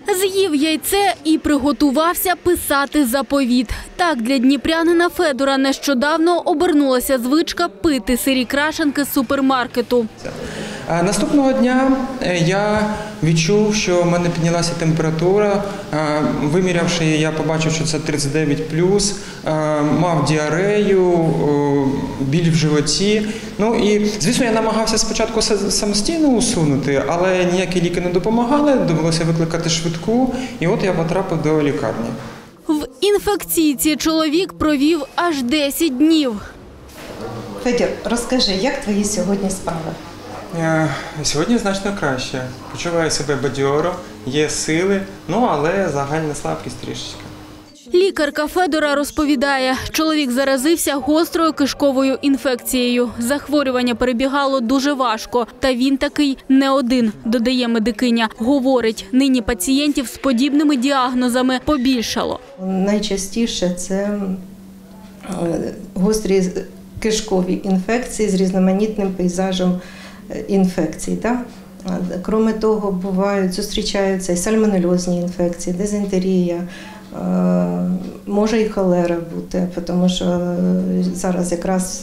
З'їв яйце і приготувався писати заповіт. Так для дніпрянина Федора нещодавно обернулася звичка пити сирі крашенки з супермаркету. Наступного дня я відчув, що в мене піднялася температура. Вимірявши її, я побачив, що це 39+, мав діарею, біль в животі. Ну і, звісно, я намагався спочатку самостійно усунути, але ніякі ліки не допомагали, довелося викликати швидку, і от я потрапив до лікарні. В інфекційці чоловік провів аж 10 днів. Федір, розкажи, як твої сьогодні справи? Сьогодні значно краще. Почуваю себе бадьоро, є сили, але загальна слабкість трішечки. Лікарка Федора розповідає, чоловік заразився гострою кишковою інфекцією. Захворювання перебігало дуже важко. Та він такий не один, додає медикиня. Говорить, нині пацієнтів з подібними діагнозами побільшало. Найчастіше це гострі кишкові інфекції з різноманітним пейзажем інфекцій. Крім того, зустрічаються і сальмонельозні інфекції, дизентерія, може і холера бути, тому що зараз якраз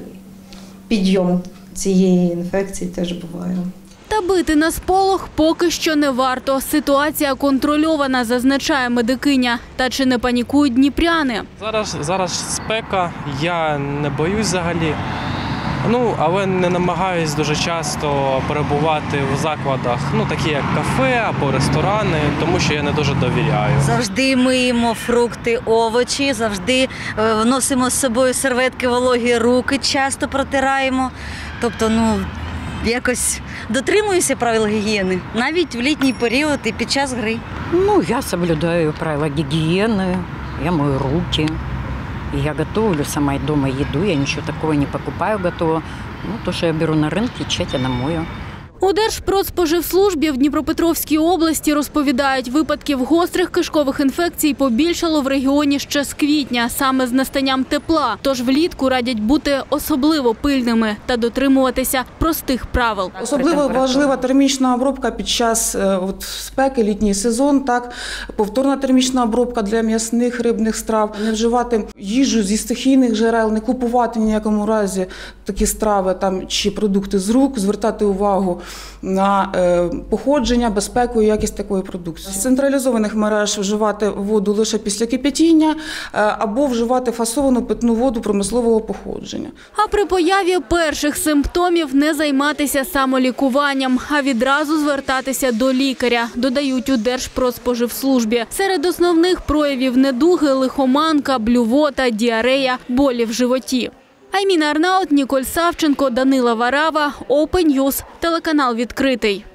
підйом цієї інфекції теж буває. Та бити на сполох поки що не варто. Ситуація контрольована, зазначає медикиня. Та чи не панікують дніпряни? Зараз спека, я не боюсь взагалі. Але не намагаюсь дуже часто перебувати в закладах, такі як кафе або ресторани, тому що я не дуже довіряю. Завжди миємо фрукти, овочі, завжди носимо з собою серветки вологі, руки часто протираємо. Тобто, якось дотримуюся правил гігієни, навіть в літній період і під час гри. Я соблюдаю правила гигиены, я мою руки. Я готовлю сама дома еду, я ничего такого не покупаю готового. То, что я беру на рынке, тщательно мою. У Держпродспоживслужбі в Дніпропетровській області розповідають, випадків гострих кишкових інфекцій побільшало в регіоні ще з квітня, саме з настанням тепла. Тож влітку радять бути особливо пильними та дотримуватися простих правил. Особливо важлива термічна обробка під час спеки, літній сезон, повторна термічна обробка для м'ясних, рибних страв. Не вживати їжу зі стихійних джерел, не купувати в ніякому разі такі страви чи продукти з рук, звертати увагу на походження, безпеку і якість такої продукції. З централізованих мереж вживати воду лише після кип'ятіння або вживати фасовану питну воду промислового походження. А при появі перших симптомів не займатися самолікуванням, а відразу звертатися до лікаря, додають у Держпродспоживслужбі. Серед основних проявів недуги – лихоманка, блювота, діарея, болі в животі. Айміна Арнаут, Ніколь Савченко, Данила Варава, Open News, телеканал «Відкритий».